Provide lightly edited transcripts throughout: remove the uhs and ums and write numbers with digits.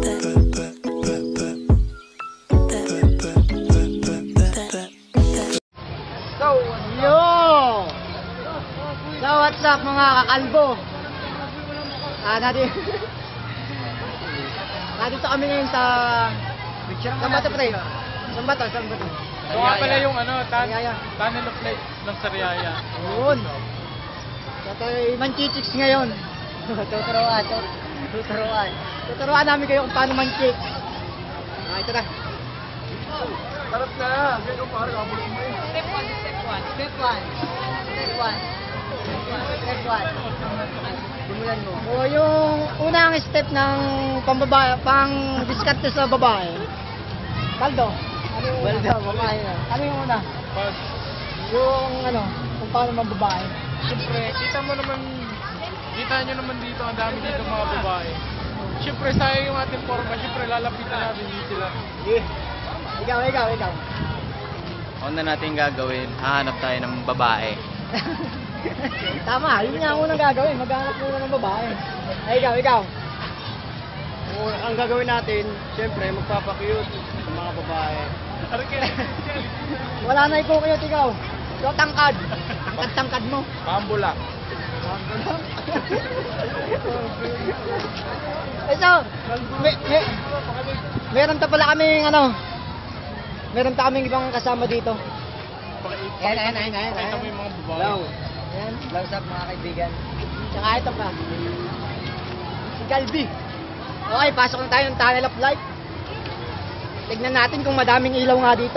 So, what's up mga kakalbo? Nandito kami ngayon sa... Saan ba ito, pre? Saan ba ito? So nga pala yung tunnel of light ng Sariaya. Yun. So, tayo manchichicks ngayon. Tuturuan namin kayo kung paano manchik. Ito na. Sarap na! Ganyan pare, kabulong mo eh. Step 1. Simulan mo. So, yung unang step ng pang-diskarte sa babae. Baldo. Babae na. Ano yung una? Pag, Yung kung paano mambabae. siyempre, kita nyo naman dito, ang dami dito mga babae. Siyempre, sayang yung ating forma. Siyempre, lalapitan natin dito sila. Ikaw. Una natin gagawin, hahanap tayo ng babae. Tama, yun nga ang unang gagawin. Maghanap muna ng babae. Ay, ikaw. Ang gagawin natin, siyempre, magpapakiyot sa mga babae. Wala na ikaw. So, tangkad. Tangkad mo. Pambula. So, meron pa pala kaming meron pa kaming ibang kasama dito. Ayan. Pakita mo yung mga babae. Ayan, close up mga kaibigan. Tsaka ito pa. Si Galbi. Okay, pasok na tayo ng tunnel of light. Tignan natin kung madaming ilaw nga dito.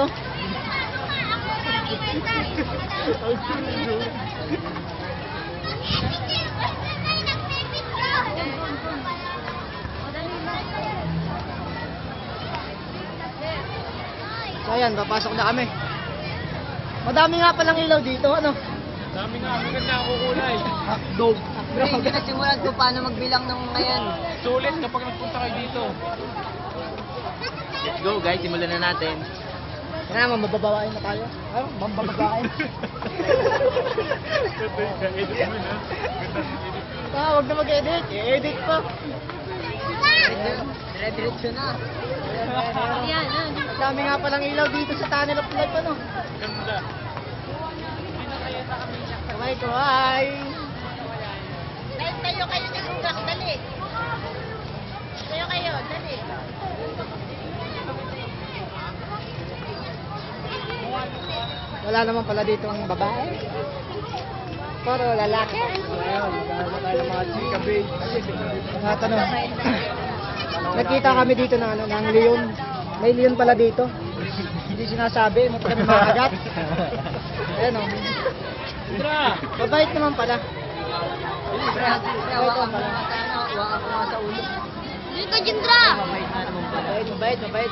So ayan, papasok na kami. Madami nga palang ilaw dito, Dami nga, maganda ang kukulay. Dog. Hindi nasimulan ko paano magbilang ng ngayon. Sulit kapag nagpunta kayo dito. Let's go guys, simulan na natin. Kaya mambababain na tayo. Mambababain. Edit mo na. Huwag na mag-edit. I-edit pa. Dire-diretso na. Dami nga palang ilaw dito sa tunnel of light, Ganda. Kuhay. Kayo ni Lucas, dali. Kayo, dali. Wala naman pala dito ang babae. Pero lalaki. Nakita kami dito ng leon. May leon pala dito. Hindi sinasabi, may pala makagat. Ayan Mabait naman pala. Hawa ako nga sa ulo. Dito, Jindra! Mabait.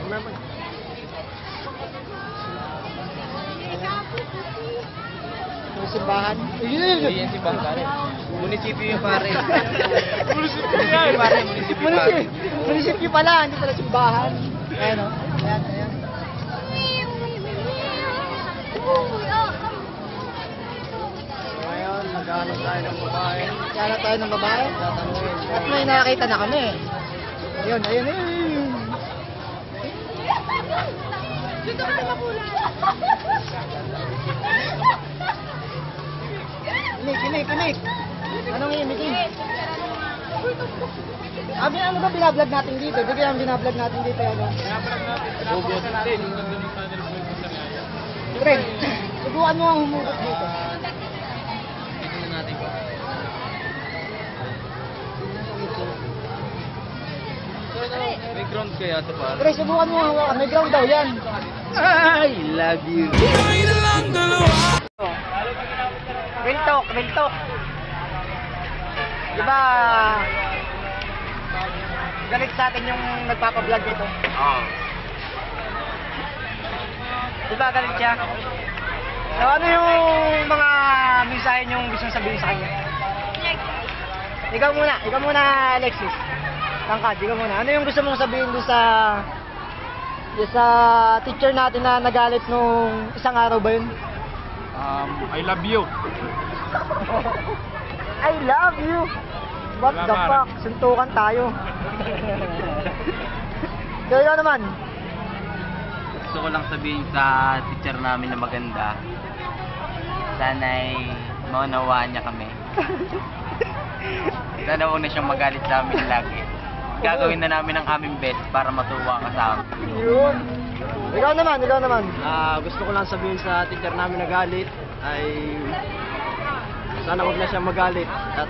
Yung simbahan. Yan si pare. Munisipyo yung pare. Munisipyo yan. Munisipyo pala, hindi pala simbahan. Ayan. Ngayon, maghanap tayo ng babae. Kaya tayo ng babae. At may nakakita na kami. Ayun. Kinik. Anong imitin? Ano ba binablog natin dito? Di ba yung binablog natin dito? Pinapakita natin yung ganda ng tunnel of light ng Sariaya. Pre, subukan mo ang humugot dito. Tingnan natin ko. May ground kaya ito pare? Pre, subukan mo ang hawakan. May ground daw yan. I love you. Real talk. Diba, galit sa atin yung nagpapablog dito. Oo. Diba, galit siya? So, ano yung mga mensahe niyong gusto sabihin sa kanya? Ikaw muna, Alexis. Tangkad, ikaw muna. Ano yung gusto mong sabihin doon sa teacher natin na nagalit nung isang araw ba yun? I love you. I love you! What Wala, the pare. fuck? Suntukan tayo. Ikaw naman. Gusto ko lang sabihin sa teacher namin na maganda. Sana'y maunawaan niya kami. Sana huwag na siyang magalit sa amin lagi. Gagawin na namin ang aming best para matuwa ka sa amin. Yun. Ikaw naman. Gusto ko lang sabihin sa teacher namin na galit ay sana huwag na siya magalit at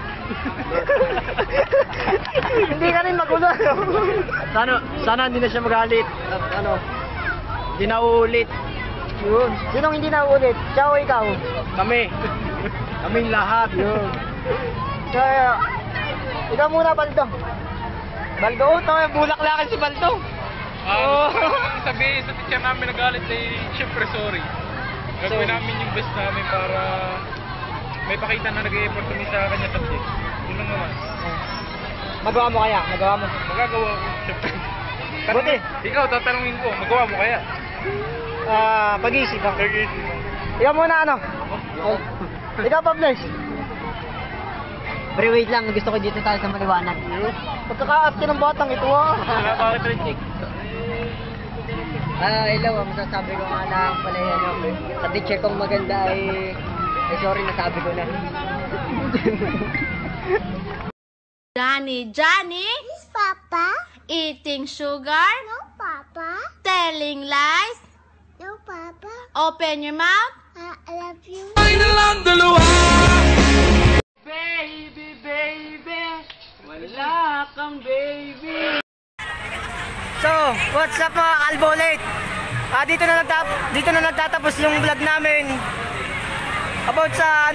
Hindi ka rin magulo. sana hindi na siya magalit at hindi na uulit. Yun. Sinong hindi na ulit? Siya o ikaw? Kaming lahat. Yun. Kaya, ikaw muna, Baldo. Baldo, bulaklakan si Baldo. Sabihin sa teacher namin nagalit ay syempre sorry. Gagawin namin yung best namin para may pakita na nag-e-effort kami sa kanya subject. Yun lang naman. Magawa mo kaya? Magawa mo. Magagawa ko, syempre. Buti. Ikaw, tatanungin ko, magawa mo kaya? Pag-iisip ako. Ikaw muna, Ikaw, Pables. Pero wait lang, gusto ko dito tayo sa maliwanag. Pagkakaarte ng batang ito, Wala pa kita rin, Chick. Hello, masasabi ko nga lang pala yan. Sa teacher kong maganda ay sorry, nasabi ko na. Johnny, Yes, Papa. eating sugar, No, Papa. telling lies, No, Papa. open your mouth. I love you. So, what's up mga kalbolet? Dito na nagtatapos yung vlog namin. About sa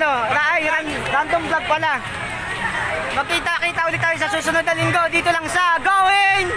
random vlog pala. Magkita-kita ulit tayo sa susunod na linggo dito lang sa Going